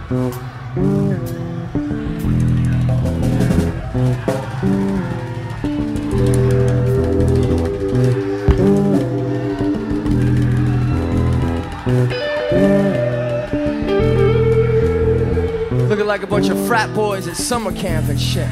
Looking like a bunch of frat boys at summer camp and shit.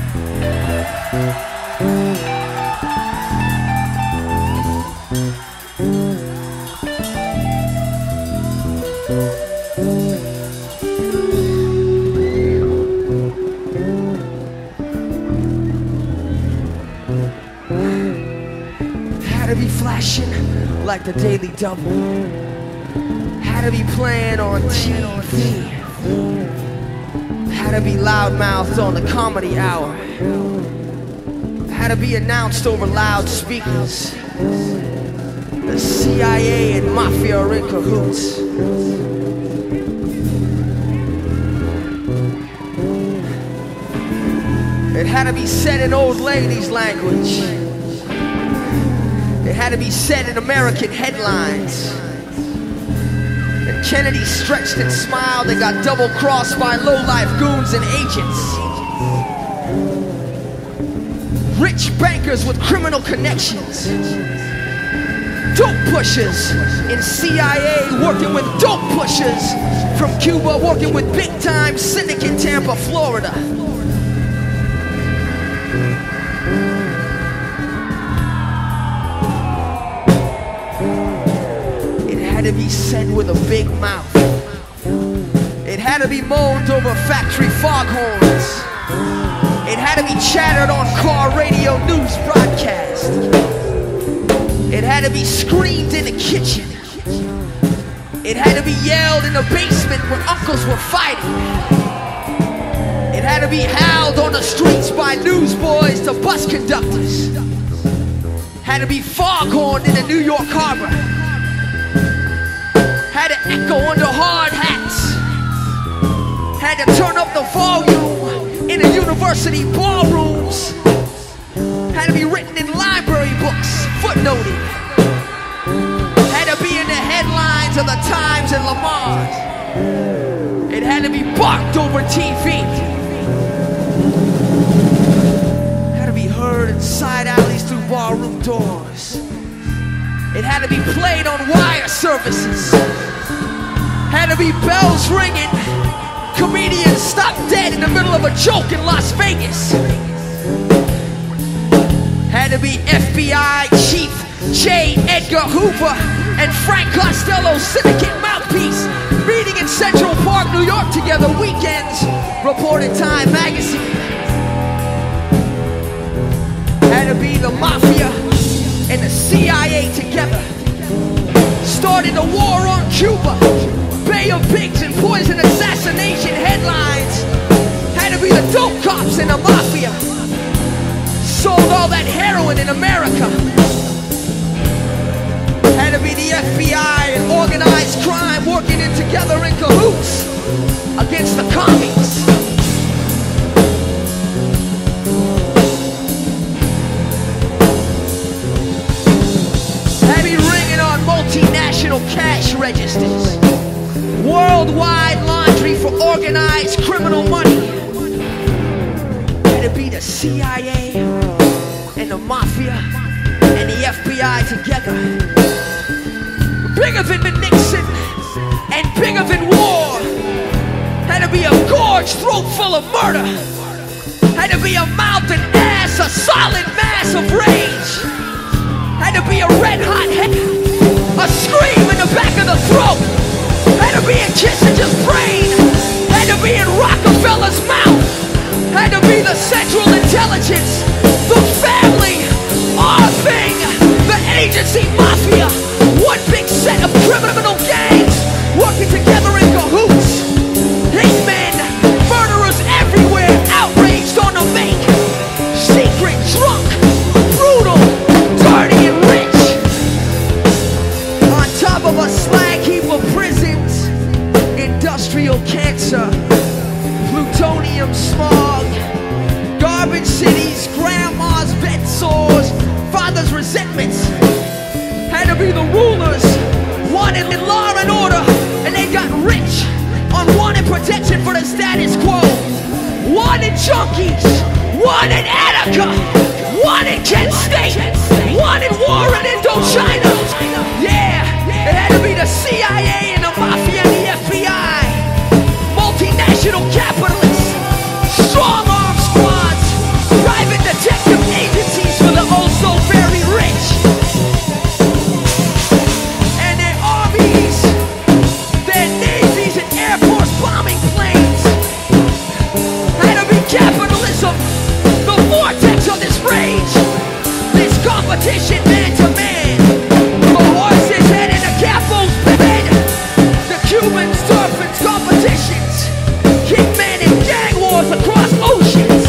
Had to be flashing like the Daily Double. Had to be playing on Tee Vee. Had to be loudmouthed on the Comedy Hour. Had to be announced over loudspeakers. The CIA and Mafia are in cahoots. It had to be said in old ladies' language. It had to be said in American headlines. And Kennedy stretched and smiled and got double-crossed by low-life goons and agents. Rich bankers with criminal connections. Dope pushers in CIA working with dope pushers from Cuba, working with big-time syndicate Tampa, Florida. It had to be said with a big mouth. It had to be moaned over factory foghorns. It had to be chattered on car radio news broadcast. It had to be screamed in the kitchen. It had to be yelled in the basement when uncles were fighting. It had to be howled on the streets by newsboys to bus conductors. Had to be foghorned in the New York harbor. Had to echo under hard hats. Had to turn up the volume in the university ballrooms. Had to be written in library books, footnoted. Had to be in the headlines of the Times and Lamar. It had to be barked over TV. Had to be heard in side alleys through ballroom doors. It had to be played on wire services. Had to be bells ringing. Comedians stopped dead in the middle of a joke in Las Vegas. Had to be FBI Chief J. Edgar Hoover and Frank Costello's syndicate mouthpiece meeting in Central Park, New York together weekends, reported Time magazine. Had to be the Mafia and the CIA together. Started a war on Cuba. Bay of Pigs and poison assassination headlines. Had to be the dope cops and the Mafia. Sold all that heroin in America. Had to be the FBI and organized crime working in together in cahoots against the commies. Had to be ringing on multinational cash registers. Worldwide laundry for organized criminal money. Had to be the CIA and the Mafia and the FBI together. Bigger than Nixon and bigger than war. Had to be a gorge throat full of murder. Had to be a mouth and ass, a solid mass of rage. Had to be a red hot head, a scream in the back of the throat. Had to be in Kissinger's brain. Had to be in Rockefeller's mouth. Had to be the Central Intelligence, the family, our thing, the agency Mafia. One big set of criminal gangs working together in cahoots. Hitmen, murderers everywhere, outraged on the make. Secret, drunk, brutal, dirty and rich. On top of a slag heap of prisons, industrial cancer, plutonium smog, garbage cities, grandma's bed sores, father's resentments. Had to be the rulers, wanted in law and order, and they got rich on wanted protection. protection for the status quo. Wanted junkies, wanted Attica, wanted Kent State, wanted war in Indochina. Yeah, it had to be the CIA and the Mafia and the FBI. Multinational capitalists, strong-arm squads, private detective agencies for the oh-so-very rich. And their armies, their navies and Air Force bombing planes. Had to be capitalism, the vortex of this rage. This competition man to man. The horses head in the capo's bed. The Cubans, dolphins, competitions. Hitmen and gang wars across oceans.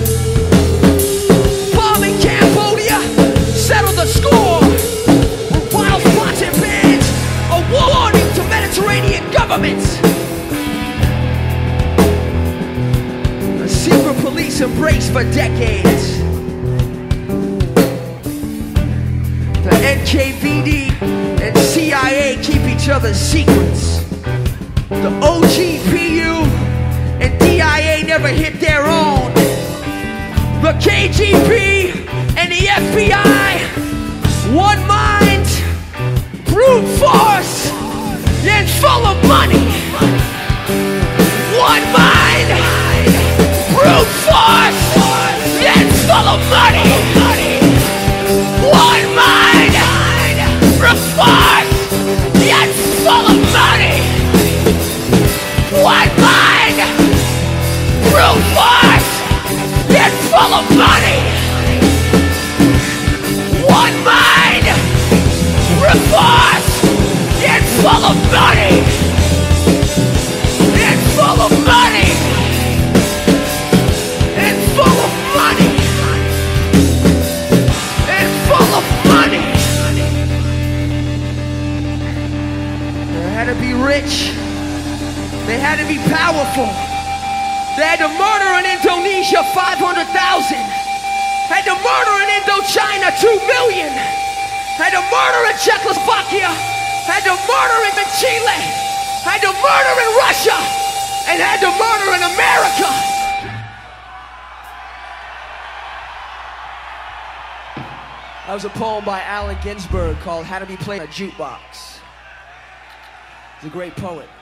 Bombing Cambodia, settle the score. Wild spots and bands, a warning to Mediterranean governments. A secret police embrace for decades. The NKVD and CIA keep each other's secrets. The OGPU and DIA never hit their own. The KGB and the FBI, one mind, brute force, and full of money. One mind, brute force, and full of money. One mind, brute force, and full of money. One mind, brute force, and full of money. One mind, brute force, and full of money. And full of money. And full of money. And full of money. They had to be rich. They had to be powerful. They had to murder in Indonesia 500,000. Had to murder in Indochina 2 million. Had to murder in Czechoslovakia. Had to murder in Chile. Had to murder in Russia. And had to murder in America. That was a poem by Ginsberg called How to Be Playing a Jukebox. He's a great poet.